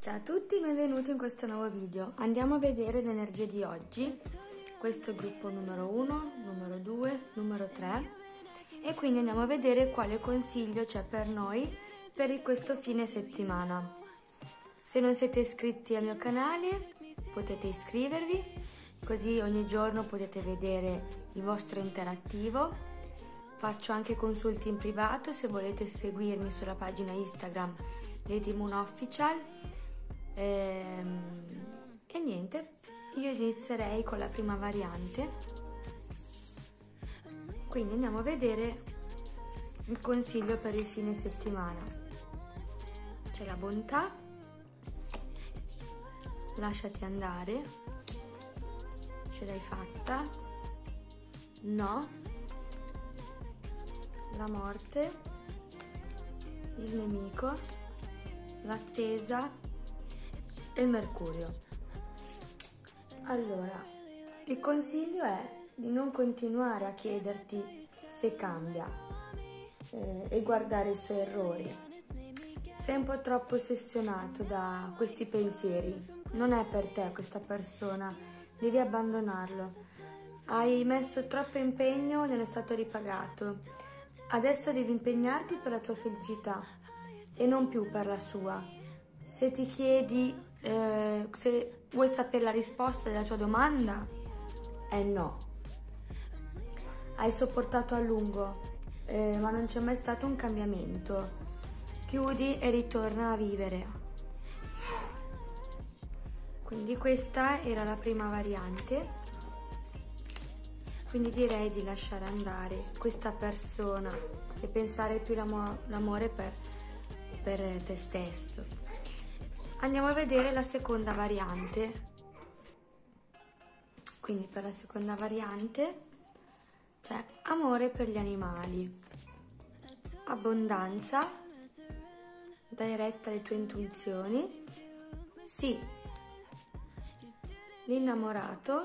Ciao a tutti, benvenuti in questo nuovo video. Andiamo a vedere le energie di oggi. Questo è il gruppo numero 1, numero 2, numero 3 e quindi andiamo a vedere quale consiglio c'è per noi per questo fine settimana. Se non siete iscritti al mio canale potete iscrivervi, così ogni giorno potete vedere il vostro interattivo. Faccio anche consulti in privato se volete seguirmi sulla pagina Instagram Lady Moon Official. E niente, io inizierei con la prima variante, quindi andiamo a vedere il consiglio per il fine settimana. C'è la bontà, lasciati andare, ce l'hai fatta, no, la morte, il nemico, l'attesa e il mercurio. Allora, il consiglio è di non continuare a chiederti se cambia e guardare i suoi errori. Sei un po' troppo ossessionato da questi pensieri, non è per te questa persona, devi abbandonarlo. Hai messo troppo impegno e non è stato ripagato. Adesso devi impegnarti per la tua felicità e non più per la sua. Se ti chiedi se vuoi sapere la risposta della tua domanda, è no. Hai sopportato a lungo, ma non c'è mai stato un cambiamento. Chiudi e ritorna a vivere. Quindi questa era la prima variante. Quindi direi di lasciare andare questa persona e pensare più l'amore per te stesso. Andiamo a vedere la seconda variante. Quindi per la seconda variante c'è amore per gli animali, abbondanza, dai retta alle tue intuizioni, sì, l'innamorato,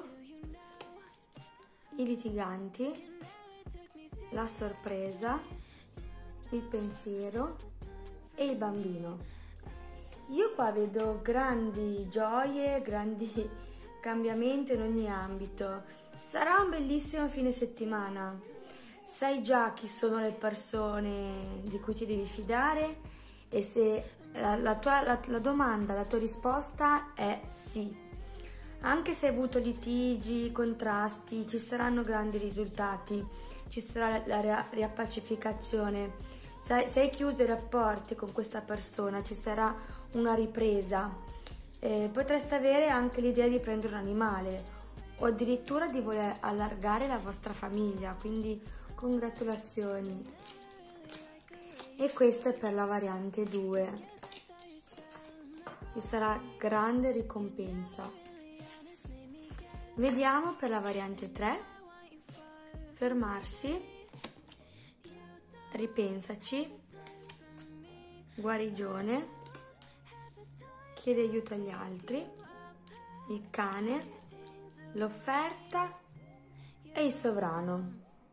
i litiganti, la sorpresa, il pensiero e il bambino. Io qua vedo grandi gioie, grandi cambiamenti in ogni ambito. Sarà un bellissimo fine settimana. Sai già chi sono le persone di cui ti devi fidare e se la domanda, la tua risposta è sì. Anche se hai avuto litigi, contrasti, ci saranno grandi risultati, ci sarà la riappacificazione. Se hai chiuso i rapporti con questa persona, ci sarà una ripresa. Potreste avere anche l'idea di prendere un animale o addirittura di voler allargare la vostra famiglia, quindi congratulazioni. E questo è per la variante 2. Ci sarà grande ricompensa. Vediamo per la variante 3. Fermarsi, ripensaci, guarigione, chiede aiuto agli altri, il cane, l'offerta e il sovrano.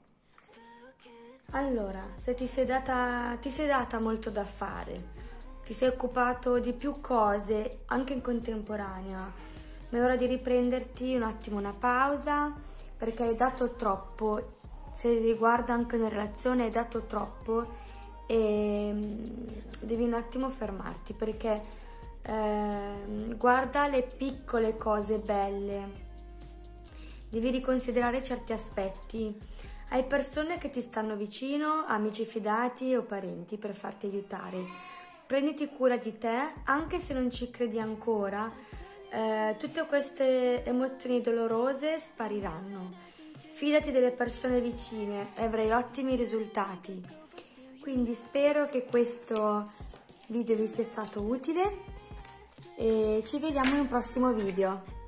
Allora, se ti sei data molto da fare, ti sei occupato di più cose anche in contemporanea, ma è ora di riprenderti un attimo una pausa perché hai dato troppo. Se riguarda anche una relazione, hai dato troppo e devi un attimo fermarti perché guarda le piccole cose belle, devi riconsiderare certi aspetti. Hai persone che ti stanno vicino, amici fidati o parenti per farti aiutare. Prenditi cura di te, anche se non ci credi ancora. Tutte queste emozioni dolorose spariranno. Fidati delle persone vicine e avrai ottimi risultati. Quindi spero che questo video vi sia stato utile e ci vediamo in un prossimo video.